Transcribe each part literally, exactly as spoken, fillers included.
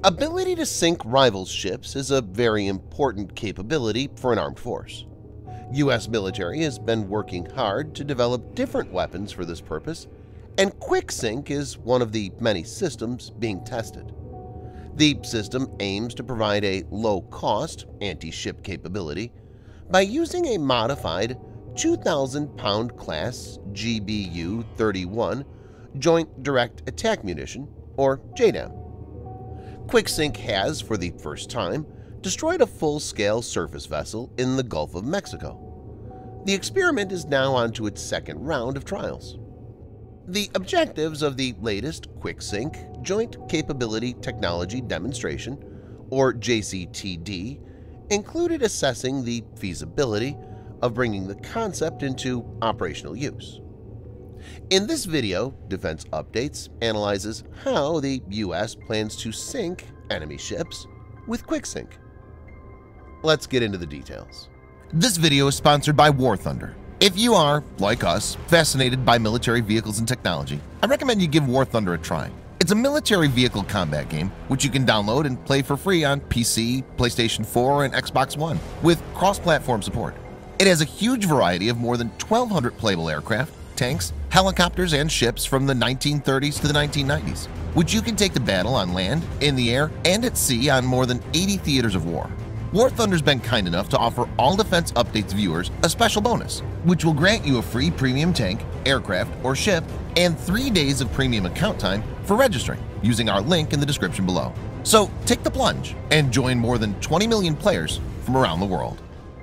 ability to sink rivals' ships is a very important capability for an armed force. U S military has been working hard to develop different weapons for this purpose, and QuickSink is one of the many systems being tested. The system aims to provide a low-cost anti-ship capability by using a modified two thousand pound class G B U thirty-one Joint Direct Attack Munition, or J DAM. QuickSink has, for the first time, destroyed a full-scale surface vessel in the Gulf of Mexico. The experiment is now on to its second round of trials. The objectives of the latest QuickSink Joint Capability Technology Demonstration, or J C T D, included assessing the feasibility of bringing the concept into operational use. In this video, Defense Updates analyzes how the U S plans to sink enemy ships with QuickSink. Let's get into the details. This video is sponsored by War Thunder. If you are, like us, fascinated by military vehicles and technology, I recommend you give War Thunder a try. It's a military vehicle combat game which you can download and play for free on P C, PlayStation four, and Xbox One with cross-platform support. It has a huge variety of more than twelve hundred playable aircraft, tanks, helicopters, and ships from the nineteen thirties to the nineteen nineties, which you can take to battle on land, in the air, and at sea on more than eighty theaters of war. War Thunder's been kind enough to offer all Defense Updates viewers a special bonus, which will grant you a free premium tank, aircraft, or ship, and three days of premium account time for registering using our link in the description below. So take the plunge and join more than twenty million players from around the world.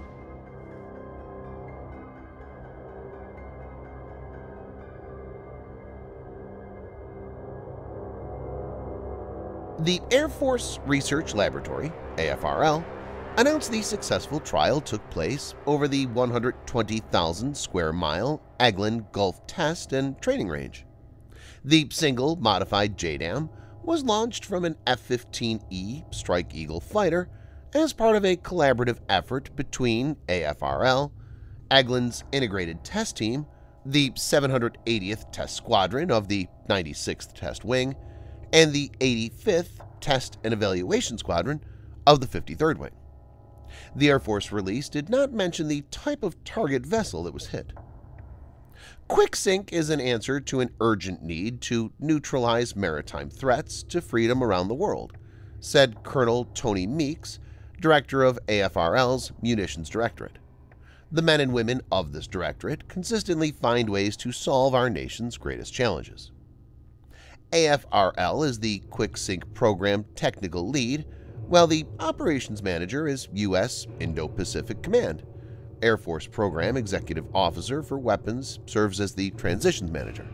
The Air Force Research Laboratory, A F R L, announced the successful trial took place over the one hundred twenty thousand square mile Eglin Gulf Test and Training Range. The single modified J DAM was launched from an F fifteen E Strike Eagle fighter as part of a collaborative effort between A F R L, Eglin's Integrated Test Team, the seven hundred eightieth Test Squadron of the ninety-sixth Test Wing, and the eighty-fifth Test and Evaluation Squadron of the fifty-third Wing. The Air Force release did not mention the type of target vessel that was hit. QuickSink is an answer to an urgent need to neutralize maritime threats to freedom around the world, said Colonel Tony Meeks, director of A F R L's Munitions Directorate. The men and women of this directorate consistently find ways to solve our nation's greatest challenges. A F R L is the QuickSink program technical lead, while the operations manager is U S Indo-Pacific Command. Air Force Program Executive Officer for Weapons serves as the transitions manager.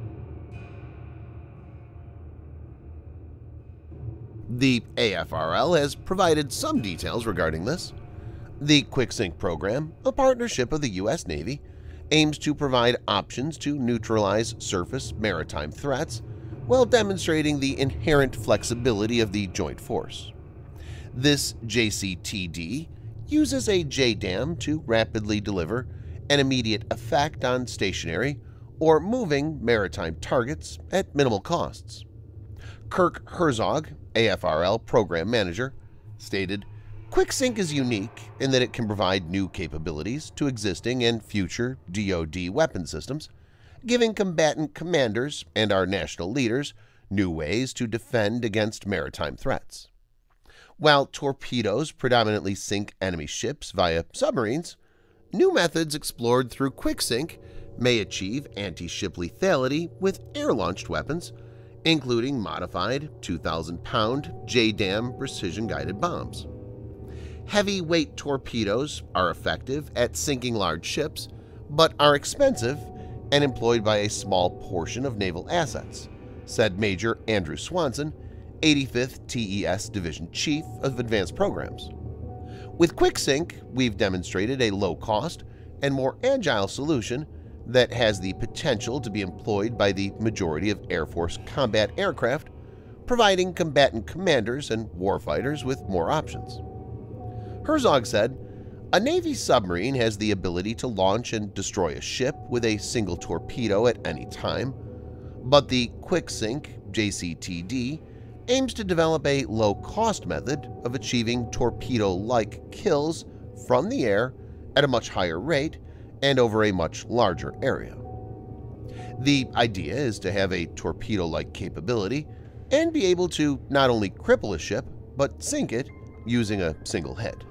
The A F R L has provided some details regarding this. The QuickSink program, a partnership of the U S Navy, aims to provide options to neutralize surface maritime threats while demonstrating the inherent flexibility of the joint force. This J C T D uses a J DAM to rapidly deliver an immediate effect on stationary or moving maritime targets at minimal costs. Kirk Herzog, A F R L Program Manager, stated, "QuickSink is unique in that it can provide new capabilities to existing and future D O D weapon systems, giving combatant commanders and our national leaders new ways to defend against maritime threats. While torpedoes predominantly sink enemy ships via submarines, new methods explored through QuickSink may achieve anti-ship lethality with air-launched weapons, including modified two thousand pound J DAM precision-guided bombs. Heavyweight torpedoes are effective at sinking large ships, but are expensive and employed by a small portion of naval assets," said Major Andrew Swanson, eighty-fifth T E S Division Chief of Advanced Programs. "With QuickSink, we've demonstrated a low-cost and more agile solution that has the potential to be employed by the majority of Air Force combat aircraft, providing combatant commanders and warfighters with more options." Herzog said, "A Navy submarine has the ability to launch and destroy a ship with a single torpedo at any time, but the QuickSink J C T D aims to develop a low-cost method of achieving torpedo-like kills from the air at a much higher rate and over a much larger area. The idea is to have a torpedo-like capability and be able to not only cripple a ship, but sink it using a single hit.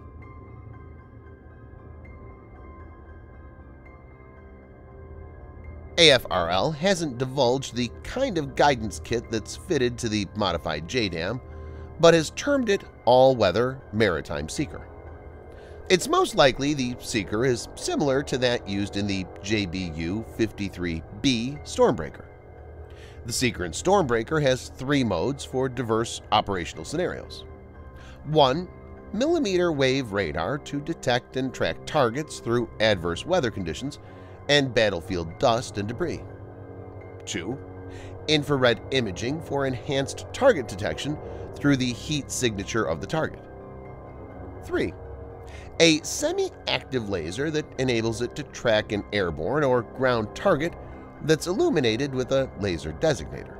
A F R L hasn't divulged the kind of guidance kit that's fitted to the modified J DAM, but has termed it All-Weather Maritime Seeker. It's most likely the Seeker is similar to that used in the J B U fifty-three B Stormbreaker. The Seeker in Stormbreaker has three modes for diverse operational scenarios. one. Millimeter wave radar to detect and track targets through adverse weather conditions and battlefield dust and debris. two. Infrared imaging for enhanced target detection through the heat signature of the target. three. A semi-active laser that enables it to track an airborne or ground target that's illuminated with a laser designator.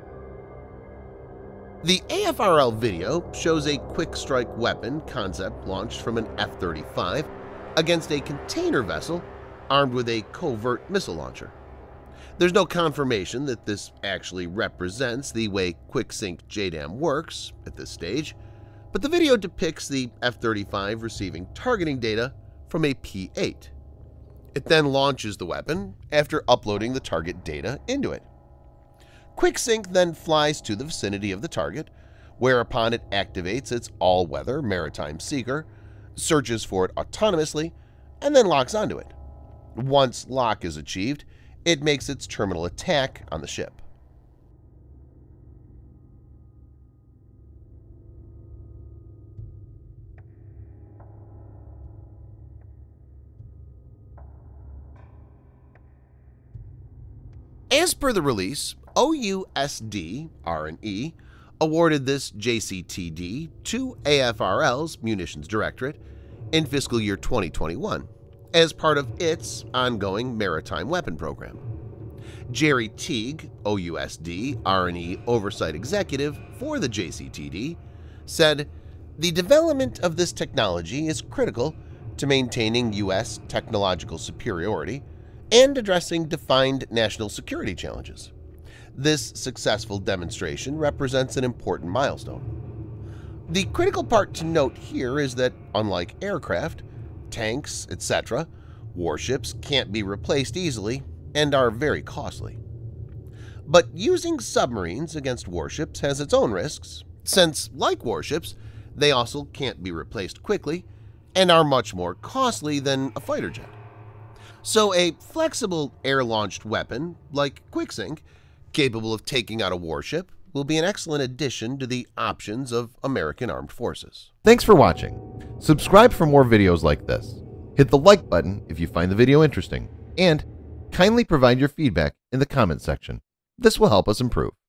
The A F R L video shows a quick-strike weapon concept launched from an F thirty-five against a container vessel armed with a covert missile launcher. There's no confirmation that this actually represents the way QuickSink J DAM works at this stage, but the video depicts the F thirty-five receiving targeting data from a P eight. It then launches the weapon after uploading the target data into it. QuickSink then flies to the vicinity of the target, whereupon it activates its all-weather maritime seeker, searches for it autonomously, and then locks onto it. Once lock is achieved, it makes its terminal attack on the ship. As per the release, O U S D R and E awarded this J C T D to A F R L's Munitions Directorate in fiscal year twenty twenty-one as part of its ongoing maritime weapon program. Jerry Teague, O U S D R and E Oversight Executive for the J C T D, said, "The development of this technology is critical to maintaining U S technological superiority and addressing defined national security challenges. This successful demonstration represents an important milestone. The critical part to note here is that, unlike aircraft, tanks, et cetera, warships can't be replaced easily and are very costly. But using submarines against warships has its own risks, since, like warships, they also can't be replaced quickly and are much more costly than a fighter jet. So a flexible air-launched weapon like QuickSink, capable of taking out a warship, will be an excellent addition to the options of American armed forces." Thanks for watching. Subscribe for more videos like this. Hit the like button if you find the video interesting, and kindly provide your feedback in the comment section. This will help us improve.